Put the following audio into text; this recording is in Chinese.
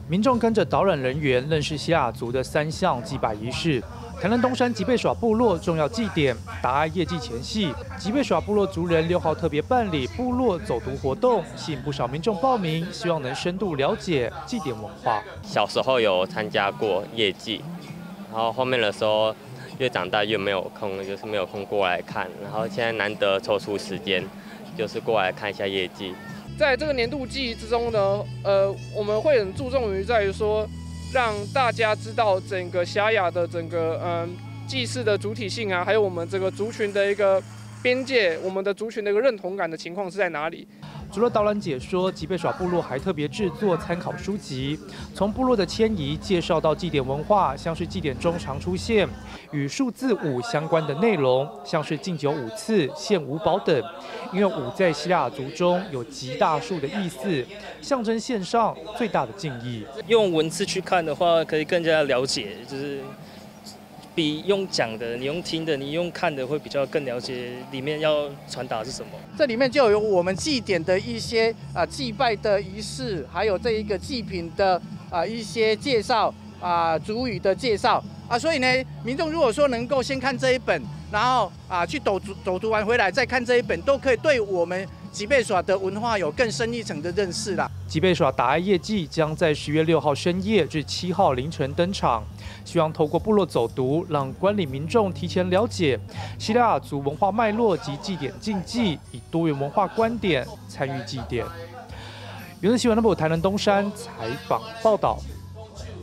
民众跟着导览人员认识西拉雅族的3项祭拜仪式。台南东山吉贝耍部落重要祭典，达爱业祭前夕，吉贝耍部落族人6号特别办理部落走读活动，吸引不少民众报名，希望能深度了解祭典文化。 小时候有参加过业祭，然后后面的时候越长大越没有空，就是没有空过来看，然后现在难得抽出时间，就是过来看一下业祭。 在这个年度祭之中呢，我们会很注重于在于说，让大家知道整个西拉雅的整个祭祀的主体性啊，还有我们这个族群的一个边界，我们的族群的一个认同感的情况是在哪里。 除了导览解说，吉贝耍部落还特别制作参考书籍，从部落的迁移介绍到祭典文化，像是祭典中常出现与数字5相关的内容，像是敬酒5次、献5宝等。因为5在西拉雅族中有极大数的意思，象征献上最大的敬意。 用文字去看的话，可以更加了解，就是比用讲的、你用听的、你用看的会比较更了解里面要传达是什么。 这里面就有我们祭典的一些祭拜的仪式，还有这一个祭品的一些介绍族语的介绍所以呢，民众如果说能够先看这一本，然后去走读完回来再看这一本，都可以对我们吉贝耍的文化有更深一层的认识啦。 吉贝耍达爱业祭将在10月6号深夜至7号凌晨登场，希望透过部落走读，让观礼民众提前了解西拉雅族文化脉络及祭典禁忌，以多元文化观点参与祭典。原视新闻台南东山采访报道。